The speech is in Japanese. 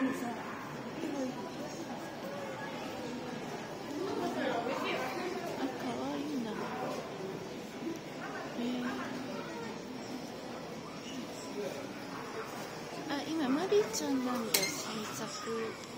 わいいな。今マリちゃんなんだ、新作。